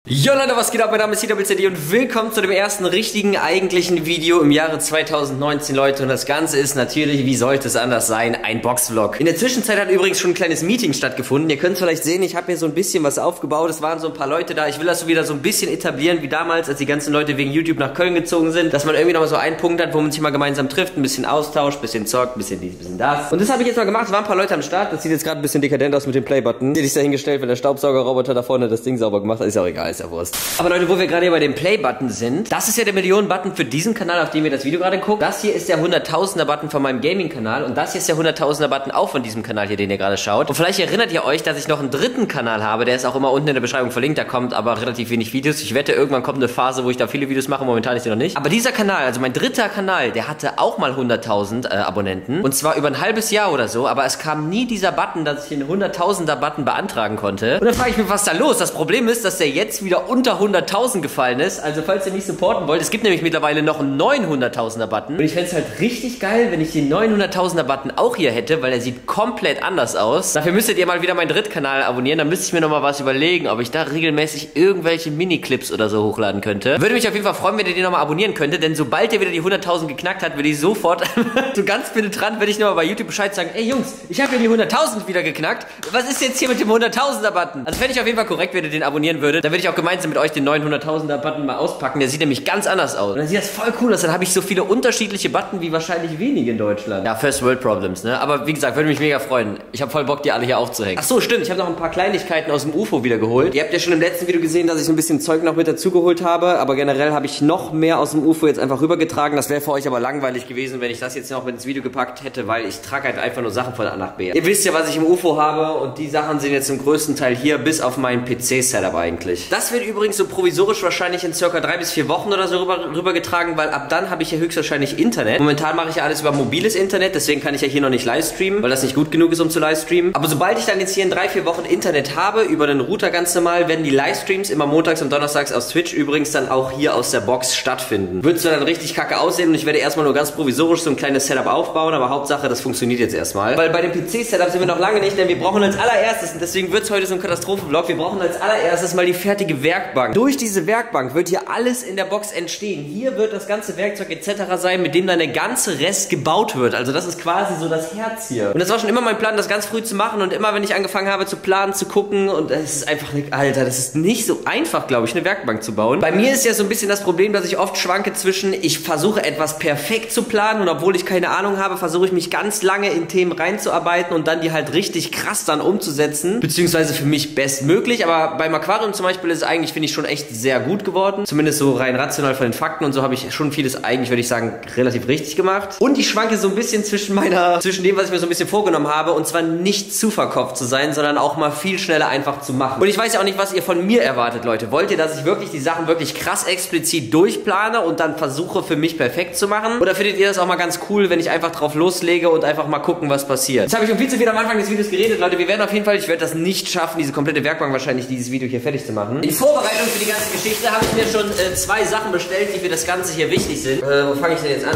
Jo Leute, was geht ab? Mein Name ist CWCD und willkommen zu dem ersten richtigen, eigentlichen Video im Jahre 2019, Leute. Und das Ganze ist natürlich, wie sollte es anders sein, ein Boxvlog. In der Zwischenzeit hat übrigens schon ein kleines Meeting stattgefunden. Ihr könnt es vielleicht sehen, ich habe mir so ein bisschen was aufgebaut. Es waren so ein paar Leute da. Ich will das so wieder so ein bisschen etablieren, wie damals, als die ganzen Leute wegen YouTube nach Köln gezogen sind. Dass man irgendwie nochmal so einen Punkt hat, wo man sich mal gemeinsam trifft, ein bisschen austauscht, ein bisschen zockt, ein bisschen dies, ein bisschen das. Und das habe ich jetzt mal gemacht. Es waren ein paar Leute am Start. Das sieht jetzt gerade ein bisschen dekadent aus mit dem Playbutton. Die hätte ich da hingestellt, wenn der Staubsaugerroboter da vorne das Ding sauber gemacht hat. Ist ja auch egal, ist ja Wurst. Aber Leute, wo wir gerade hier bei dem Play-Button sind, das ist ja der Millionen-Button für diesen Kanal, auf dem ihr das Video gerade guckt. Das hier ist der 100.000er-Button von meinem Gaming-Kanal und das hier ist der 100.000er-Button auch von diesem Kanal hier, den ihr gerade schaut. Und vielleicht erinnert ihr euch, dass ich noch einen dritten Kanal habe, der ist auch immer unten in der Beschreibung verlinkt, da kommt aber relativ wenig Videos. Ich wette, irgendwann kommt eine Phase, wo ich da viele Videos mache, momentan ist die noch nicht. Aber dieser Kanal, also mein dritter Kanal, der hatte auch mal 100.000 Abonnenten und zwar über ein halbes Jahr oder so, aber es kam nie dieser Button, dass ich den 100.000er-Button beantragen konnte. Und dann frage ich mich, was ist da los? Das Problem ist, dass der jetzt wieder unter 100.000 gefallen ist. Also falls ihr nicht supporten wollt, es gibt nämlich mittlerweile noch einen 900.000er Button. Und ich fände es halt richtig geil, wenn ich den 900.000er Button auch hier hätte, weil der sieht komplett anders aus. Dafür müsstet ihr mal wieder meinen Drittkanal abonnieren. Dann müsste ich mir nochmal was überlegen, ob ich da regelmäßig irgendwelche Miniclips oder so hochladen könnte. Würde mich auf jeden Fall freuen, wenn ihr den nochmal abonnieren könntet, denn sobald ihr wieder die 100.000 geknackt hat, würde ich sofort so ganz penetrant, wenn ich nochmal bei YouTube Bescheid sagen, ey Jungs, ich habe ja die 100.000 wieder geknackt. Was ist jetzt hier mit dem 100.000er Button? Also fände ich auf jeden Fall korrekt, wenn ihr den abonnieren würdet. Dann würde ich auch gemeinsam mit euch den 900.000er Button mal auspacken. Der sieht nämlich ganz anders aus. Und dann sieht das voll cool aus. Dann habe ich so viele unterschiedliche Button wie wahrscheinlich wenige in Deutschland. Ja, First World Problems, ne? Aber wie gesagt, würde mich mega freuen. Ich habe voll Bock, die alle hier aufzuhängen. Ach so, stimmt. Ich habe noch ein paar Kleinigkeiten aus dem UFO wieder geholt. Ihr habt ja schon im letzten Video gesehen, dass ich so ein bisschen Zeug noch mit dazu geholt habe. Aber generell habe ich noch mehr aus dem UFO jetzt einfach rübergetragen. Das wäre für euch aber langweilig gewesen, wenn ich das jetzt noch mit ins Video gepackt hätte, weil ich trage halt einfach nur Sachen von A nach B. Ihr wisst ja, was ich im UFO habe und die Sachen sind jetzt zum größten Teil hier, bis auf meinen PC-Setup eigentlich. Das wird übrigens so provisorisch wahrscheinlich in circa 3 bis 4 Wochen oder so rübergetragen, weil ab dann habe ich ja höchstwahrscheinlich Internet. Momentan mache ich ja alles über mobiles Internet, deswegen kann ich ja hier noch nicht livestreamen, weil das nicht gut genug ist, um zu livestreamen. Aber sobald ich dann jetzt hier in 3, 4 Wochen Internet habe, über den Router ganz normal, werden die Livestreams immer montags und donnerstags aus Twitch übrigens dann auch hier aus der Box stattfinden. Wird zwar dann richtig kacke aussehen und ich werde erstmal nur ganz provisorisch so ein kleines Setup aufbauen, aber Hauptsache, das funktioniert jetzt erstmal. Weil bei dem PC-Setup sind wir noch lange nicht, denn wir brauchen als allererstes, und deswegen wird es heute so ein Katastrophenvlog, wir brauchen als allererstes mal die fertige Werkbank. Durch diese Werkbank wird hier alles in der Box entstehen. Hier wird das ganze Werkzeug etc. sein, mit dem dann der ganze Rest gebaut wird. Also das ist quasi so das Herz hier. Und das war schon immer mein Plan, das ganz früh zu machen und immer, wenn ich angefangen habe zu planen, zu gucken und es ist einfach, Alter, das ist nicht so einfach, glaube ich, eine Werkbank zu bauen. Bei mir ist ja so ein bisschen das Problem, dass ich oft schwanke zwischen, ich versuche etwas perfekt zu planen und obwohl ich keine Ahnung habe, versuche ich mich ganz lange in Themen reinzuarbeiten und dann die halt richtig krass dann umzusetzen, beziehungsweise für mich bestmöglich, aber beim Aquarium zum Beispiel ist es eigentlich, finde ich, schon echt sehr gut geworden, zumindest so rein rational von den Fakten und so habe ich schon vieles eigentlich, würde ich sagen, relativ richtig gemacht. Und ich schwanke so ein bisschen zwischen dem, was ich mir so ein bisschen vorgenommen habe, und zwar nicht zu verkopft zu sein, sondern auch mal viel schneller einfach zu machen. Und ich weiß ja auch nicht, was ihr von mir erwartet, Leute. Wollt ihr, dass ich wirklich die Sachen wirklich krass explizit durchplane und dann versuche, für mich perfekt zu machen? Oder findet ihr das auch mal ganz cool, wenn ich einfach drauf loslege und einfach mal gucken, was passiert? Jetzt habe ich schon viel zu viel am Anfang des Videos geredet, Leute. Wir werden auf jeden Fall, ich werde das nicht schaffen, diese komplette Werkbank wahrscheinlich, dieses Video hier fertig zu machen. In Vorbereitung für die ganze Geschichte habe ich mir schon 2 Sachen bestellt, die für das Ganze hier wichtig sind. Wo fange ich denn jetzt an?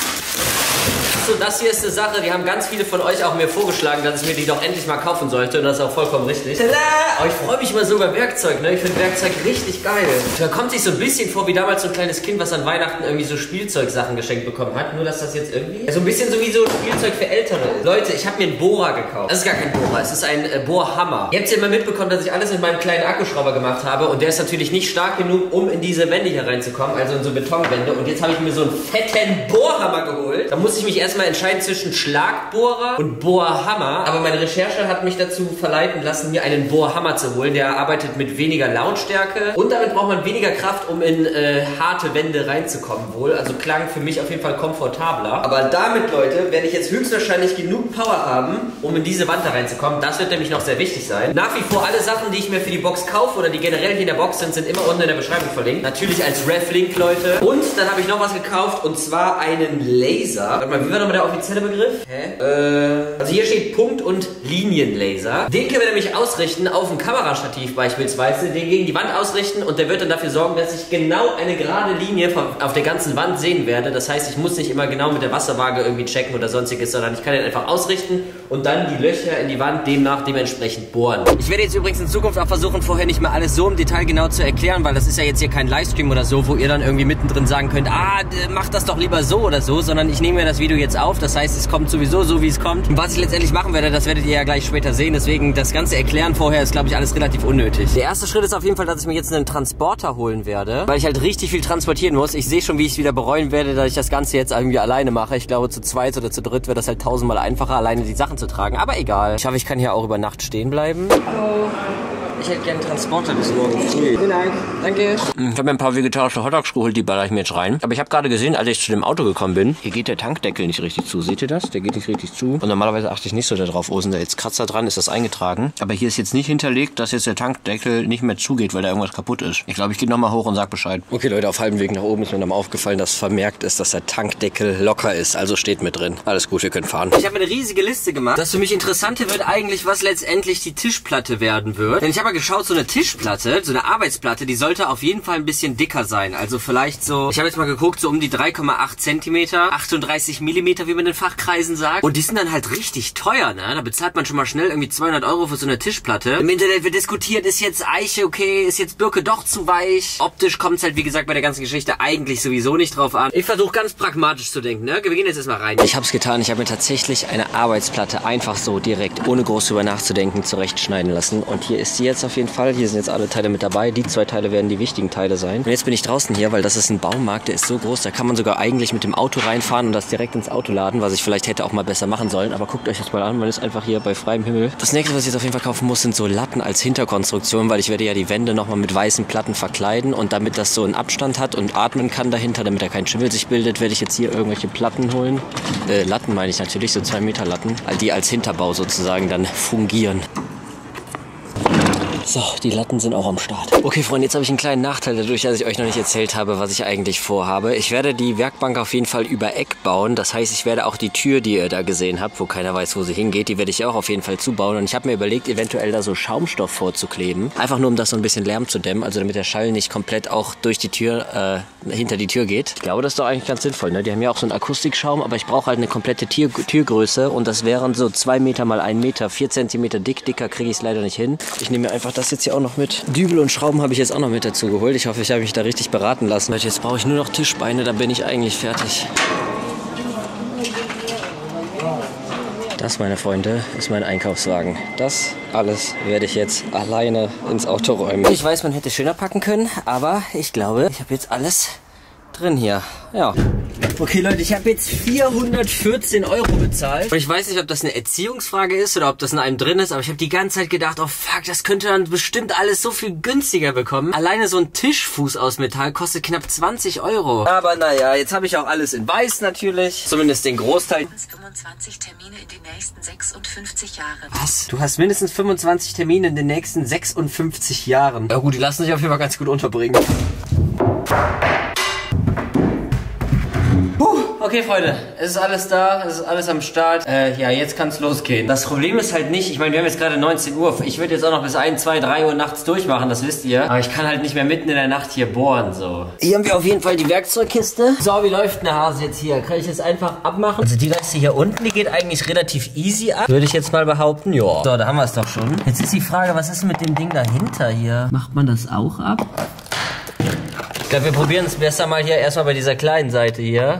Achso, das hier ist eine Sache, die haben ganz viele von euch auch mir vorgeschlagen, dass ich mir die doch endlich mal kaufen sollte und das ist auch vollkommen richtig. Tada! Oh, ich freue mich immer so über Werkzeug, ne? Ich finde Werkzeug richtig geil. Da kommt sich so ein bisschen vor wie damals so ein kleines Kind, was an Weihnachten irgendwie so Spielzeugsachen geschenkt bekommen hat, nur dass das jetzt irgendwie so ein bisschen so wie so Spielzeug für Ältere ist. Leute, ich habe mir einen Bohrer gekauft. Das ist gar kein Bohrer, es ist ein Bohrhammer. Ihr habt ja immer mitbekommen, dass ich alles mit meinem kleinen Akkuschrauber gemacht habe und der ist natürlich nicht stark genug, um in diese Wände hier reinzukommen, also in so Betonwände, und jetzt habe ich mir so einen fetten Bohrhammer geholt. Da musste ich mich erstmal entscheiden zwischen Schlagbohrer und Bohrhammer, aber meine Recherche hat mich dazu verleiten lassen, mir einen Bohrhammer zu holen. Der arbeitet mit weniger Lautstärke und damit braucht man weniger Kraft, um in harte Wände reinzukommen wohl. Also klang für mich auf jeden Fall komfortabler. Aber damit, Leute, werde ich jetzt höchstwahrscheinlich genug Power haben, um in diese Wand da reinzukommen. Das wird nämlich noch sehr wichtig sein. Nach wie vor alle Sachen, die ich mir für die Box kaufe oder die generell hier in der Box sind immer unten in der Beschreibung verlinkt. Natürlich als Ref-Link, Leute. Und dann habe ich noch was gekauft und zwar einen Laser. Warte mal, wie war nochmal der offizielle Begriff? Also hier steht Punkt- und Linienlaser. Den können wir nämlich ausrichten auf ein Kamerastativ beispielsweise, den gegen die Wand ausrichten und der wird dann dafür sorgen, dass ich genau eine gerade Linie auf der ganzen Wand sehen werde. Das heißt, ich muss nicht immer genau mit der Wasserwaage irgendwie checken oder sonstiges, sondern ich kann den einfach ausrichten und dann die Löcher in die Wand dementsprechend bohren. Ich werde jetzt übrigens in Zukunft auch versuchen, vorher nicht mal alles so im Detail genau zu erklären, weil das ist ja jetzt hier kein Livestream oder so, wo ihr dann irgendwie mittendrin sagen könnt, macht das doch lieber so oder so, sondern ich nehme mir das Video jetzt auf, das heißt, es kommt sowieso so, wie es kommt. Und was ich letztendlich machen werde, das werdet ihr ja gleich später sehen, deswegen das ganze Erklären vorher ist, glaube ich, alles relativ unnötig. Der erste Schritt ist auf jeden Fall, dass ich mir jetzt einen Transporter holen werde, weil ich halt richtig viel transportieren muss. Ich sehe schon, wie ich es wieder bereuen werde, dass ich das Ganze jetzt irgendwie alleine mache. Ich glaube, zu zweit oder zu dritt wird das halt tausendmal einfacher, alleine die Sachen zu tragen, aber egal. Ich hoffe, ich kann hier auch über Nacht stehen bleiben. Hallo. Ich hätte gerne einen Transporter bis morgen früh. Vielen Dank. Danke. Ich habe mir ein paar vegetarische Hotdogs geholt, die baller ich mir jetzt rein. Aber ich habe gerade gesehen, als ich zu dem Auto gekommen bin, hier geht der Tankdeckel nicht richtig zu. Seht ihr das? Der geht nicht richtig zu. Und normalerweise achte ich nicht so darauf, wo sind da jetzt Kratzer dran, ist das eingetragen. Aber hier ist jetzt nicht hinterlegt, dass jetzt der Tankdeckel nicht mehr zugeht, weil da irgendwas kaputt ist. Ich glaube, ich gehe nochmal hoch und sag Bescheid. Okay Leute, auf halbem Weg nach oben ist mir nochmal aufgefallen, dass vermerkt ist, dass der Tankdeckel locker ist. Also steht mit drin. Alles gut, wir können fahren. Ich habe eine riesige Liste gemacht. Das für mich Interessante wird eigentlich, was letztendlich die Tischplatte werden wird. Denn ich habe mal geschaut, so eine Tischplatte, so eine Arbeitsplatte, die sollte auf jeden Fall ein bisschen dicker sein. Also vielleicht so, ich habe jetzt mal geguckt, so um die 3,8 cm, 38 mm, wie man in den Fachkreisen sagt. Und die sind dann halt richtig teuer, ne? Da bezahlt man schon mal schnell irgendwie 200 € für so eine Tischplatte. Im Internet wird diskutiert, ist jetzt Eiche okay, ist jetzt Birke doch zu weich. Optisch kommt es halt, wie gesagt, bei der ganzen Geschichte eigentlich sowieso nicht drauf an. Ich versuche ganz pragmatisch zu denken, ne? Wir gehen jetzt erstmal rein. Ich habe es getan, ich habe mir tatsächlich eine Arbeitsplatte einfach so direkt, ohne groß drüber nachzudenken, zurechtschneiden lassen. Und hier ist die jetzt auf jeden Fall. Hier sind jetzt alle Teile mit dabei. Die zwei Teile werden die wichtigen Teile sein. Und jetzt bin ich draußen hier, weil das ist ein Baumarkt, der ist so groß, da kann man sogar eigentlich mit dem Auto reinfahren und das direkt ins Auto laden, was ich vielleicht hätte auch mal besser machen sollen. Aber guckt euch das mal an, man ist einfach hier bei freiem Himmel. Das nächste, was ich jetzt auf jeden Fall kaufen muss, sind so Latten als Hinterkonstruktion, weil ich werde ja die Wände nochmal mit weißen Platten verkleiden und damit das so einen Abstand hat und atmen kann dahinter, damit da kein Schimmel sich bildet, werde ich jetzt hier irgendwelche Platten holen. Latten meine ich natürlich, so 2 Meter Latten, die als Hinterbau sozusagen dann fungieren. So, die Latten sind auch am Start. Okay, Freunde, jetzt habe ich einen kleinen Nachteil dadurch, dass ich euch noch nicht erzählt habe, was ich eigentlich vorhabe. Ich werde die Werkbank auf jeden Fall über Eck bauen. Das heißt, ich werde auch die Tür, die ihr da gesehen habt, wo keiner weiß, wo sie hingeht, die werde ich auch auf jeden Fall zubauen. Und ich habe mir überlegt, eventuell da so Schaumstoff vorzukleben. Einfach nur, um das so ein bisschen Lärm zu dämmen, also damit der Schall nicht komplett auch durch die Tür, hinter die Tür geht. Ich glaube, das ist doch eigentlich ganz sinnvoll, ne? Die haben ja auch so einen Akustikschaum, aber ich brauche halt eine komplette Türgröße und das wären so 2 Meter mal 1 Meter, 4 Zentimeter dick. Dicker kriege ich es leider nicht hin. Ich nehme mir einfach das jetzt hier auch noch mit. Dübel und Schrauben habe ich jetzt auch noch mit dazu geholt. Ich hoffe, ich habe mich da richtig beraten lassen. Leute, jetzt brauche ich nur noch Tischbeine, dann bin ich eigentlich fertig. Das, meine Freunde, ist mein Einkaufswagen. Das alles werde ich jetzt alleine ins Auto räumen. Ich weiß, man hätte schöner packen können, aber ich glaube, ich habe jetzt alles drin hier. Ja. Okay, Leute, ich habe jetzt 414 € bezahlt. Und ich weiß nicht, ob das eine Erziehungsfrage ist oder ob das in einem drin ist, aber ich habe die ganze Zeit gedacht, oh fuck, das könnte dann bestimmt alles so viel günstiger bekommen. Alleine so ein Tischfuß aus Metall kostet knapp 20 €. Aber naja, jetzt habe ich auch alles in weiß natürlich. Zumindest den Großteil. 25 Termine in den nächsten 56 Jahren. Was? Du hast mindestens 25 Termine in den nächsten 56 Jahren. Ja gut, die lassen sich auf jeden Fall ganz gut unterbringen. Okay, Freunde, es ist alles da, es ist alles am Start. Ja, jetzt kann es losgehen. Das Problem ist halt nicht, ich meine, wir haben jetzt gerade 19 Uhr. Ich würde jetzt auch noch bis 1, 2, 3 Uhr nachts durchmachen, das wisst ihr. Aber ich kann halt nicht mehr mitten in der Nacht hier bohren, so. Hier haben wir auf jeden Fall die Werkzeugkiste. So, wie läuft eine Hase jetzt hier? Kann ich jetzt einfach abmachen? Also die Leiste hier unten, die geht eigentlich relativ easy ab. Würde ich jetzt mal behaupten, ja. So, da haben wir es doch schon. Jetzt ist die Frage, was ist mit dem Ding dahinter hier? Macht man das auch ab? Ich glaube, wir probieren es besser mal hier erstmal bei dieser kleinen Seite hier.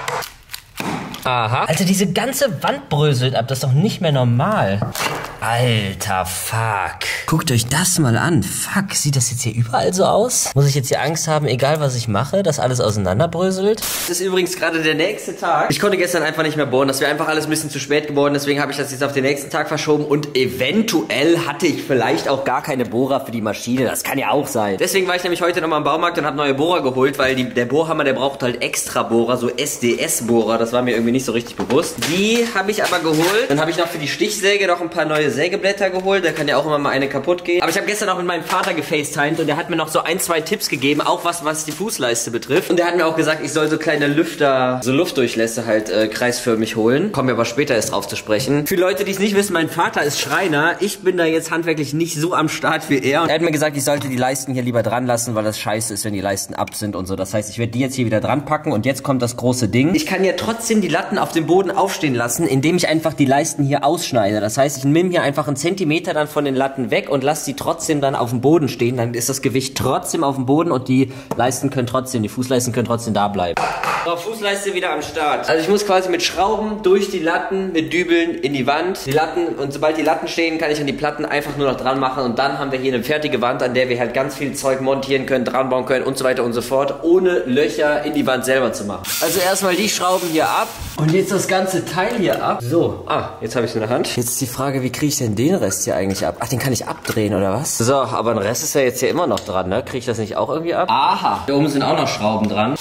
Aha. Alter, diese ganze Wand bröselt ab. Das ist doch nicht mehr normal. Alter, fuck. Guckt euch das mal an. Fuck, sieht das jetzt hier überall so aus? Muss ich jetzt hier Angst haben, egal was ich mache, dass alles auseinanderbröselt? Das ist übrigens gerade der nächste Tag. Ich konnte gestern einfach nicht mehr bohren. Das wäre einfach alles ein bisschen zu spät geworden. Deswegen habe ich das jetzt auf den nächsten Tag verschoben. Und eventuell hatte ich vielleicht auch gar keine Bohrer für die Maschine. Das kann ja auch sein. Deswegen war ich nämlich heute nochmal im Baumarkt und habe neue Bohrer geholt, weil der Bohrhammer, der braucht halt extra Bohrer, so SDS-Bohrer. Das war mir irgendwie nicht nicht so richtig bewusst. Die habe ich aber geholt. Dann habe ich noch für die Stichsäge noch ein paar neue Sägeblätter geholt. Da kann ja auch immer mal eine kaputt gehen. Aber ich habe gestern auch mit meinem Vater gefacetimed und der hat mir noch so 1, 2 Tipps gegeben, auch was die Fußleiste betrifft. Und der hat mir auch gesagt, ich soll so kleine Lüfter, so Luftdurchlässe halt kreisförmig holen. Kommen wir aber später erst drauf zu sprechen. Für Leute, die es nicht wissen, mein Vater ist Schreiner. Ich bin da jetzt handwerklich nicht so am Start wie er. Und er hat mir gesagt, ich sollte die Leisten hier lieber dran lassen, weil das scheiße ist, wenn die Leisten ab sind und so. Das heißt, ich werde die jetzt hier wieder dran packen und jetzt kommt das große Ding. Ich kann ja trotzdem die Latten auf dem Boden aufstehen lassen, indem ich einfach die Leisten hier ausschneide. Das heißt, ich nehme hier einfach einen Zentimeter dann von den Latten weg und lasse die trotzdem dann auf dem Boden stehen. Dann ist das Gewicht trotzdem auf dem Boden und die Leisten können trotzdem, die Fußleisten können trotzdem da bleiben. So, Fußleiste wieder am Start. Also ich muss quasi mit Schrauben durch die Latten, mit Dübeln in die Wand. Die Latten, und sobald die Latten stehen, kann ich an die Platten einfach nur noch dran machen und dann haben wir hier eine fertige Wand, an der wir halt ganz viel Zeug montieren können, dran bauen können und so weiter und so fort, ohne Löcher in die Wand selber zu machen. Also erstmal die Schrauben hier ab und jetzt das ganze Teil hier ab. So, jetzt habe ich es in der Hand. Jetzt ist die Frage, wie kriege ich denn den Rest hier eigentlich ab? Ach, den kann ich abdrehen oder was? So, aber der Rest ist ja jetzt hier immer noch dran, ne? Kriege ich das nicht auch irgendwie ab? Aha, hier oben sind auch noch Schrauben dran.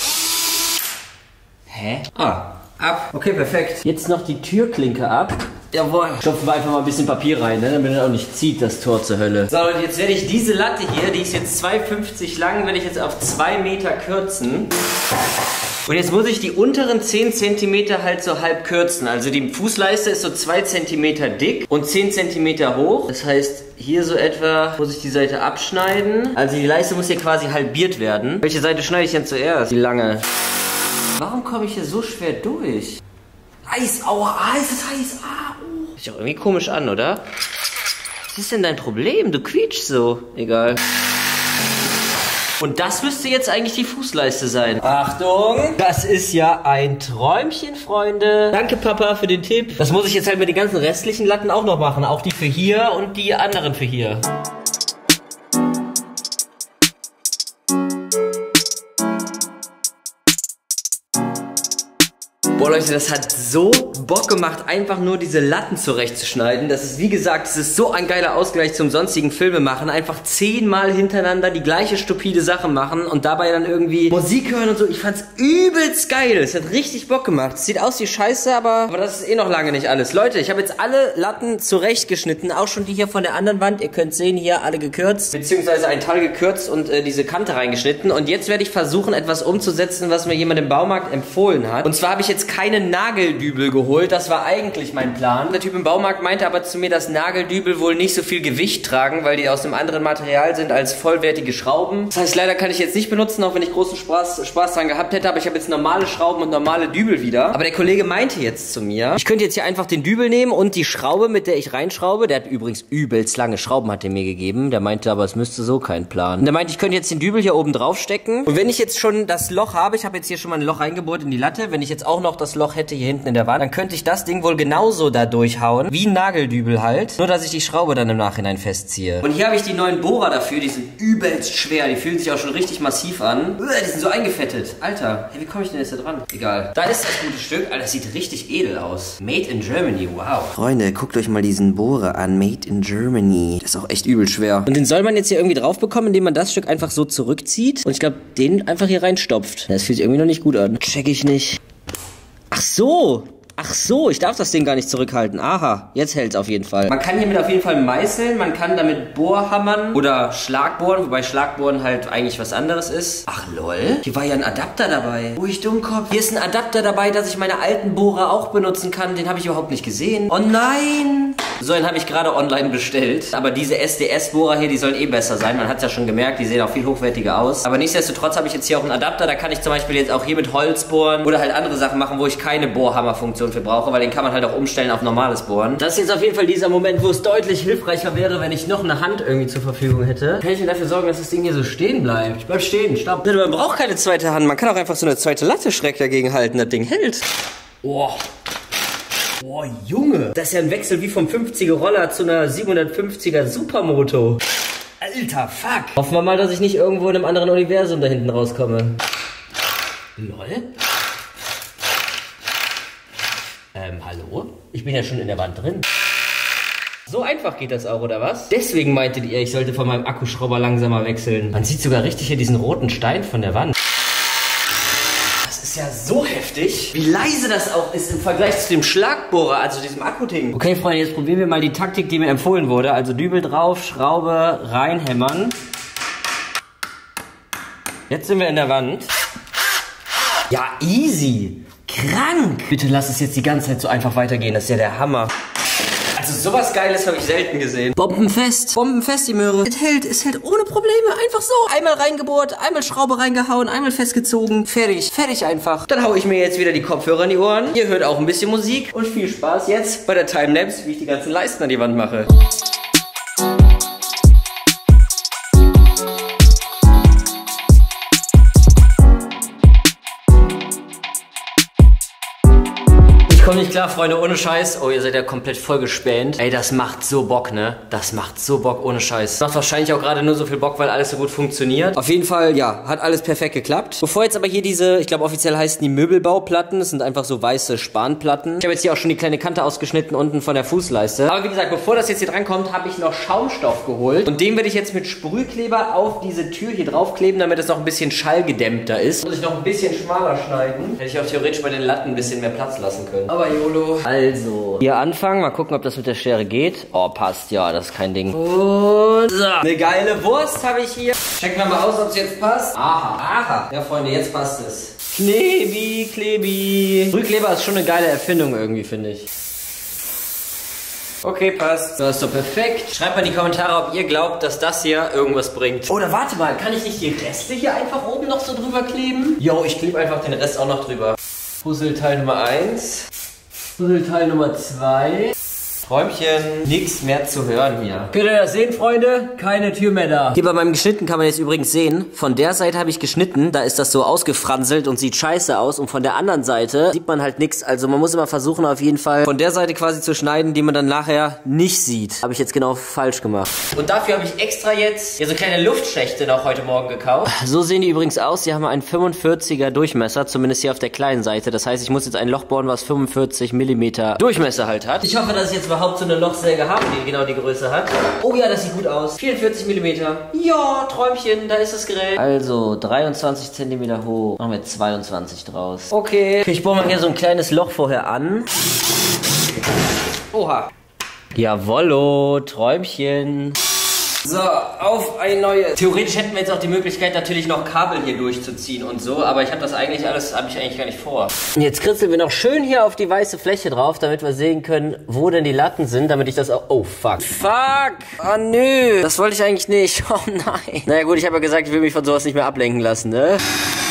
Hä? Ab. Okay, perfekt. Jetzt noch die Türklinke ab. Jawohl. Stopfen wir einfach mal ein bisschen Papier rein, ne? Damit er auch nicht zieht, das Tor zur Hölle. So, und jetzt werde ich diese Latte hier, die ist jetzt 2,50 lang, werde ich jetzt auf 2 Meter kürzen. Und jetzt muss ich die unteren 10 cm halt so halb kürzen. Also die Fußleiste ist so 2 cm dick und 10 cm hoch. Das heißt, hier so etwa muss ich die Seite abschneiden. Also die Leiste muss hier quasi halbiert werden. Welche Seite schneide ich denn zuerst? Die lange. Warum komme ich hier so schwer durch? Eis, aua, es ist heiß, Hört sich auch irgendwie komisch an, oder? Was ist denn dein Problem? Du quietschst so. Egal. Und das müsste jetzt eigentlich die Fußleiste sein. Achtung! Das ist ja ein Träumchen, Freunde. Danke, Papa, für den Tipp. Das muss ich jetzt halt mit den ganzen restlichen Latten auch noch machen. Auch die für hier und die anderen für hier. Boah, Leute, das hat so Bock gemacht, einfach nur diese Latten zurechtzuschneiden. Das ist, wie gesagt, es ist so ein geiler Ausgleich zum sonstigen Filmemachen. Einfach 10-mal hintereinander die gleiche stupide Sache machen und dabei dann irgendwie Musik hören und so. Ich fand's übelst geil. Es hat richtig Bock gemacht. Es sieht aus wie Scheiße, aber das ist eh noch lange nicht alles. Leute, ich habe jetzt alle Latten zurechtgeschnitten. Auch schon die hier von der anderen Wand. Ihr könnt sehen, hier alle gekürzt. Beziehungsweise ein Teil gekürzt und diese Kante reingeschnitten. Und jetzt werde ich versuchen, etwas umzusetzen, was mir jemand im Baumarkt empfohlen hat. Und zwar habe ich jetzt keine Nageldübel geholt. Das war eigentlich mein Plan. Der Typ im Baumarkt meinte aber zu mir, dass Nageldübel wohl nicht so viel Gewicht tragen, weil die aus einem anderen Material sind als vollwertige Schrauben. Das heißt, leider kann ich jetzt nicht benutzen, auch wenn ich großen Spaß dran gehabt hätte. Aber ich habe jetzt normale Schrauben und normale Dübel wieder. Aber der Kollege meinte jetzt zu mir, ich könnte jetzt hier einfach den Dübel nehmen und die Schraube, mit der ich reinschraube. Der hat übrigens übelst lange Schrauben, hat er mir gegeben. Der meinte aber, es müsste so kein Plan. Und der meinte, ich könnte jetzt den Dübel hier oben drauf stecken. Und wenn ich jetzt schon das Loch habe, ich habe jetzt hier schon mal ein Loch reingebohrt in die Latte. Wenn ich jetzt auch noch das Loch hätte hier hinten in der Wand, dann könnte ich das Ding wohl genauso da durchhauen, wie ein Nageldübel halt, nur dass ich die Schraube dann im Nachhinein festziehe. Und hier habe ich die neuen Bohrer dafür, die sind übelst schwer, die fühlen sich auch schon richtig massiv an. Die sind so eingefettet. Alter, hey, wie komme ich denn jetzt da dran? Egal. Da ist das gute Stück. Alter, das sieht richtig edel aus. Made in Germany, wow. Freunde, guckt euch mal diesen Bohrer an. Made in Germany. Das ist auch echt übel schwer. Und den soll man jetzt hier irgendwie drauf bekommen, indem man das Stück einfach so zurückzieht und ich glaube, den einfach hier reinstopft. Das fühlt sich irgendwie noch nicht gut an. Check ich nicht. Ach so, ich darf das Ding gar nicht zurückhalten. Aha, jetzt hält's auf jeden Fall. Man kann hiermit auf jeden Fall meißeln, man kann damit Bohrhammern oder Schlagbohren, wobei Schlagbohren halt eigentlich was anderes ist. Ach lol, hier war ja ein Adapter dabei. Oh, ich Dummkopf. Hier ist ein Adapter dabei, dass ich meine alten Bohrer auch benutzen kann. Den habe ich überhaupt nicht gesehen. Oh nein! So einen habe ich gerade online bestellt. Aber diese SDS-Bohrer hier, die sollen eh besser sein. Man hat es ja schon gemerkt, die sehen auch viel hochwertiger aus. Aber nichtsdestotrotz habe ich jetzt hier auch einen Adapter. Da kann ich zum Beispiel jetzt auch hier mit Holz bohren oder halt andere Sachen machen, wo ich keine Bohrhammerfunktion für brauche, weil den kann man halt auch umstellen auf normales Bohren. Das ist jetzt auf jeden Fall dieser Moment, wo es deutlich hilfreicher wäre, wenn ich noch eine Hand irgendwie zur Verfügung hätte. Kann ich mir dafür sorgen, dass das Ding hier so stehen bleibt? Bleib stehen, stopp. Man braucht keine zweite Hand. Man kann auch einfach so eine zweite Latte schräg dagegen halten. Das Ding hält. Oh. Boah, Junge. Das ist ja ein Wechsel wie vom 50er Roller zu einer 750er Supermoto. Alter, fuck. Hoffen wir mal, dass ich nicht irgendwo in einem anderen Universum da hinten rauskomme. Lol. Hallo? Ich bin ja schon in der Wand drin. So einfach geht das auch, oder was? Deswegen meintet ihr, ich sollte von meinem Akkuschrauber langsamer wechseln. Man sieht sogar richtig hier diesen roten Stein von der Wand. Das ist ja so heftig. Wie leise das auch ist im Vergleich zu dem Schlagbohrer, also diesem Akkuding. Okay, Freunde, jetzt probieren wir mal die Taktik, die mir empfohlen wurde. Also Dübel drauf, Schraube reinhämmern. Jetzt sind wir in der Wand. Ja, easy. Krank. Bitte lass es jetzt die ganze Zeit so einfach weitergehen. Das ist ja der Hammer. Also sowas Geiles habe ich selten gesehen. Bombenfest. Bombenfest, die Möhre. Es hält ohne Probleme. Einfach so. Einmal reingebohrt, einmal Schraube reingehauen, einmal festgezogen. Fertig. Fertig einfach. Dann haue ich mir jetzt wieder die Kopfhörer in die Ohren. Ihr hört auch ein bisschen Musik. Und viel Spaß jetzt bei der Timelapse, wie ich die ganzen Leisten an die Wand mache. Komm nicht klar, Freunde, ohne Scheiß. Oh, ihr seid ja komplett voll gespänt. Ey, das macht so Bock, ne? Das macht so Bock, ohne Scheiß. Macht wahrscheinlich auch gerade nur so viel Bock, weil alles so gut funktioniert. Auf jeden Fall, ja, hat alles perfekt geklappt. Bevor jetzt aber hier diese, ich glaube offiziell heißen die Möbelbauplatten. Das sind einfach so weiße Spanplatten. Ich habe jetzt hier auch schon die kleine Kante ausgeschnitten unten von der Fußleiste. Aber wie gesagt, bevor das jetzt hier drankommt, habe ich noch Schaumstoff geholt. Und den werde ich jetzt mit Sprühkleber auf diese Tür hier draufkleben, damit es noch ein bisschen schallgedämmter ist. Muss ich noch ein bisschen schmaler schneiden. Hätte ich auch theoretisch bei den Latten ein bisschen mehr Platz lassen können. Aber YOLO. Also, hier anfangen. Mal gucken, ob das mit der Schere geht. Oh, passt. Ja, das ist kein Ding. Und so. Eine geile Wurst habe ich hier. Checken wir mal aus, ob es jetzt passt. Aha. Aha. Ja, Freunde, jetzt passt es. Klebi, Klebi. Sprühkleber ist schon eine geile Erfindung irgendwie, finde ich. Okay, passt. Das ist doch perfekt. Schreibt mal in die Kommentare, ob ihr glaubt, dass das hier irgendwas bringt. Oder warte mal, kann ich nicht die Reste hier einfach oben noch so drüber kleben? Jo, ich klebe einfach den Rest auch noch drüber. Puzzleteil Nummer 1. Puzzleteil Nummer 2. Träumchen, nichts mehr zu hören hier. Könnt ihr das sehen, Freunde? Keine Tür mehr da. Hier bei meinem Geschnitten kann man jetzt übrigens sehen, von der Seite habe ich geschnitten, da ist das so ausgefranselt und sieht scheiße aus und von der anderen Seite sieht man halt nichts. Also man muss immer versuchen, auf jeden Fall von der Seite quasi zu schneiden, die man dann nachher nicht sieht. Habe ich jetzt genau falsch gemacht. Und dafür habe ich extra jetzt hier so kleine Luftschächte noch heute Morgen gekauft. So sehen die übrigens aus. Die haben einen 45er Durchmesser, zumindest hier auf der kleinen Seite. Das heißt, ich muss jetzt ein Loch bohren, was 45 mm Durchmesser halt hat. Ich hoffe, dass ich jetzt überhaupt so eine Lochsäge habe, die genau die Größe hat. Oh ja, das sieht gut aus. 44 mm. Ja, Träumchen, da ist das Gerät. Also 23 cm hoch. Machen wir 22 draus. Okay. Ich bohre mal hier so ein kleines Loch vorher an. Oha. Jawollo, Träumchen. So, auf ein neues. Theoretisch hätten wir jetzt auch die Möglichkeit, natürlich noch Kabel hier durchzuziehen und so, aber ich habe das eigentlich alles, habe ich eigentlich gar nicht vor. Jetzt kritzeln wir noch schön hier auf die weiße Fläche drauf, damit wir sehen können, wo denn die Latten sind, damit ich das auch... Oh, fuck. Fuck! Oh, nö. Das wollte ich eigentlich nicht. Oh, nein. Naja, gut, ich habe ja gesagt, ich will mich von sowas nicht mehr ablenken lassen, ne?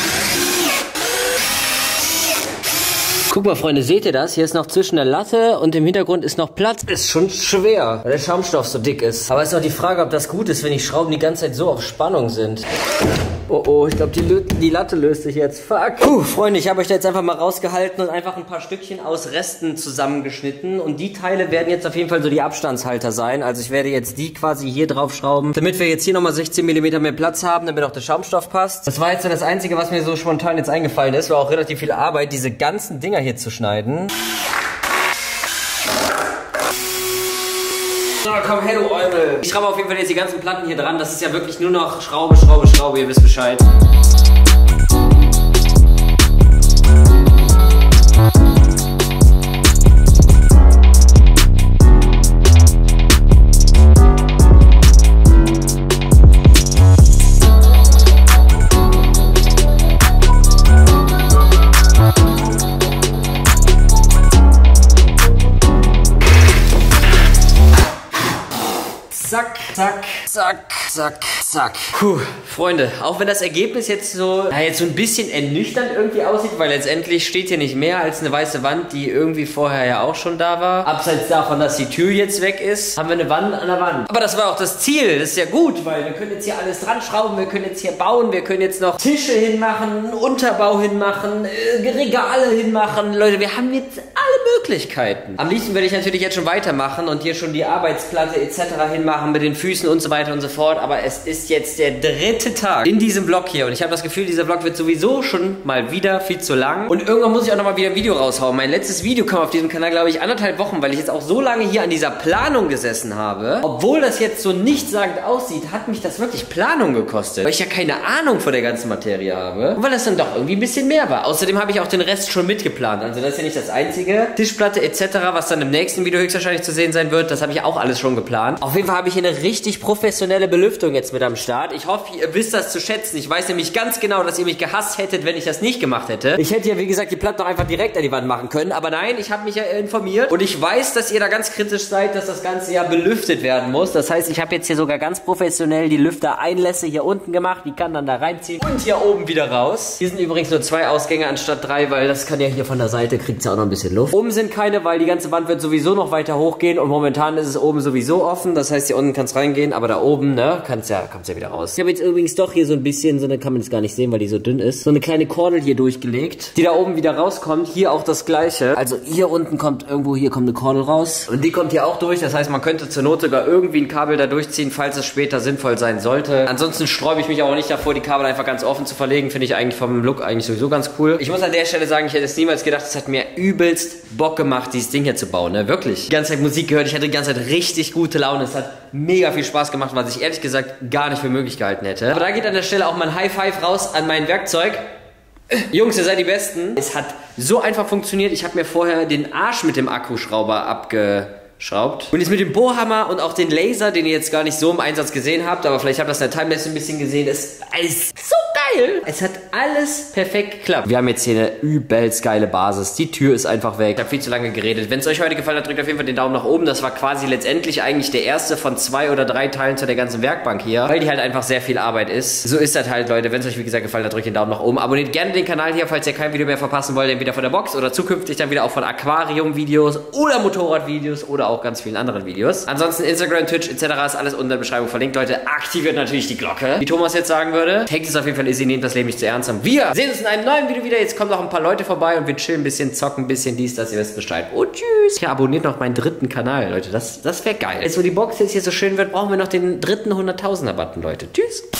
Guck mal, Freunde, seht ihr das? Hier ist noch zwischen der Latte und im Hintergrund ist noch Platz. Ist schon schwer, weil der Schaumstoff so dick ist. Aber ist noch die Frage, ob das gut ist, wenn die Schrauben die ganze Zeit so auf Spannung sind. Oh, oh, ich glaube, die Latte löst sich jetzt. Fuck. Freunde, ich habe euch da jetzt einfach mal rausgehalten und einfach ein paar Stückchen aus Resten zusammengeschnitten. Und die Teile werden jetzt auf jeden Fall so die Abstandshalter sein. Also ich werde jetzt die quasi hier drauf schrauben, damit wir jetzt hier nochmal 16 mm mehr Platz haben, damit auch der Schaumstoff passt. Das war jetzt so das Einzige, was mir so spontan jetzt eingefallen ist. War auch relativ viel Arbeit, diese ganzen Dinger hier zu schneiden. Na komm, hey du Eumel. Ich schraube auf jeden Fall jetzt die ganzen Platten hier dran. Das ist ja wirklich nur noch Schraube, Schraube, Schraube. Ihr wisst Bescheid. Zack, zack, zack, zack, zack. Puh, Freunde, auch wenn das Ergebnis jetzt so, ja, jetzt so ein bisschen ernüchternd irgendwie aussieht, weil letztendlich steht hier nicht mehr als eine weiße Wand, die irgendwie vorher ja auch schon da war. Abseits davon, dass die Tür jetzt weg ist, haben wir eine Wand an der Wand. Aber das war auch das Ziel, das ist ja gut, weil wir können jetzt hier alles dran schrauben, wir können jetzt hier bauen, wir können jetzt noch Tische hinmachen, einen Unterbau hinmachen, Regale hinmachen. Leute, wir haben jetzt alle Möglichkeiten. Am liebsten würde ich natürlich jetzt schon weitermachen und hier schon die Arbeitsplatte etc. hinmachen mit den Füßen und so weiter und so fort. Aber es ist jetzt der 3. Tag in diesem Vlog hier und ich habe das Gefühl, dieser Vlog wird sowieso schon mal wieder viel zu lang. Und irgendwann muss ich auch nochmal wieder ein Video raushauen. Mein letztes Video kam auf diesem Kanal, glaube ich, 1,5 Wochen, weil ich jetzt auch so lange hier an dieser Planung gesessen habe. Obwohl das jetzt so nichtssagend aussieht, hat mich das wirklich Planung gekostet. Weil ich ja keine Ahnung von der ganzen Materie habe. Und weil das dann doch irgendwie ein bisschen mehr war. Außerdem habe ich auch den Rest schon mitgeplant. Also das ist ja nicht das Einzige. Tischplatte etc., was dann im nächsten Video höchstwahrscheinlich zu sehen sein wird, das habe ich auch alles schon geplant. Auf jeden Fall habe ich hier eine richtig professionelle Belüftung jetzt mit am Start. Ich hoffe, ihr wisst das zu schätzen. Ich weiß nämlich ganz genau, dass ihr mich gehasst hättet, wenn ich das nicht gemacht hätte. Ich hätte ja, wie gesagt, die Platten auch einfach direkt an die Wand machen können. Aber nein, ich habe mich ja informiert. Und ich weiß, dass ihr da ganz kritisch seid, dass das Ganze ja belüftet werden muss. Das heißt, ich habe jetzt hier sogar ganz professionell die Lüftereinlässe hier unten gemacht. Die kann dann da reinziehen und hier oben wieder raus. Hier sind übrigens nur 2 Ausgänge anstatt 3, weil das kann ja hier von der Seite, kriegt es ja auch noch ein bisschen Luft. Oben sind keine, weil die ganze Wand wird sowieso noch weiter hochgehen und momentan ist es oben sowieso offen. Das heißt, hier unten kann es reingehen, aber da oben, ne, kommt es ja wieder raus. Ich habe jetzt übrigens doch hier so ein bisschen, so eine kann man jetzt gar nicht sehen, weil die so dünn ist, so eine kleine Kordel hier durchgelegt, die da oben wieder rauskommt. Hier auch das gleiche. Also hier unten kommt irgendwo, hier kommt eine Kordel raus und die kommt hier auch durch. Das heißt, man könnte zur Not sogar irgendwie ein Kabel da durchziehen, falls es später sinnvoll sein sollte. Ansonsten sträube ich mich auch nicht davor, die Kabel einfach ganz offen zu verlegen. Finde ich eigentlich vom Look eigentlich sowieso ganz cool. Ich muss an der Stelle sagen, ich hätte es niemals gedacht, es hat mir übelst Bock gemacht, dieses Ding hier zu bauen, ne? Wirklich. Die ganze Zeit Musik gehört, ich hatte die ganze Zeit richtig gute Laune. Es hat mega viel Spaß gemacht, was ich ehrlich gesagt gar nicht für möglich gehalten hätte. Aber da geht an der Stelle auch mal ein High Five raus an mein Werkzeug. Jungs, ihr seid die Besten. Es hat so einfach funktioniert. Ich habe mir vorher den Arsch mit dem Akkuschrauber abgeschraubt. Und jetzt mit dem Bohrhammer und auch den Laser, den ihr jetzt gar nicht so im Einsatz gesehen habt, aber vielleicht habt ihr das in der Timelapse ein bisschen gesehen, ist alles so geil. Es hat alles perfekt geklappt. Wir haben jetzt hier eine übelst geile Basis. Die Tür ist einfach weg. Ich habe viel zu lange geredet. Wenn es euch heute gefallen hat, drückt auf jeden Fall den Daumen nach oben. Das war quasi letztendlich eigentlich der erste von 2 oder 3 Teilen zu der ganzen Werkbank hier, weil die halt einfach sehr viel Arbeit ist. So ist das halt, Leute. Wenn es euch wie gesagt gefallen hat, drückt den Daumen nach oben. Abonniert gerne den Kanal hier, falls ihr kein Video mehr verpassen wollt, entweder von der Box oder zukünftig dann wieder auch von Aquarium-Videos oder Motorrad-Videos oder auch ganz vielen anderen Videos. Ansonsten Instagram, Twitch etc. ist alles unter der Beschreibung verlinkt, Leute. Aktiviert natürlich die Glocke. Wie Thomas jetzt sagen würde, take es auf jeden Fall easy, nehmt das Leben nicht zu ernst. Wir sehen uns in einem neuen Video wieder. Jetzt kommen noch ein paar Leute vorbei und wir chillen ein bisschen, zocken ein bisschen dies, das, ihr wisst Bescheid. Und tschüss. Ja, abonniert noch meinen 3. Kanal, Leute. Das wäre geil. Jetzt, wo die Box jetzt hier so schön wird, brauchen wir noch den 3. 100.000er-Button, Leute. Tschüss.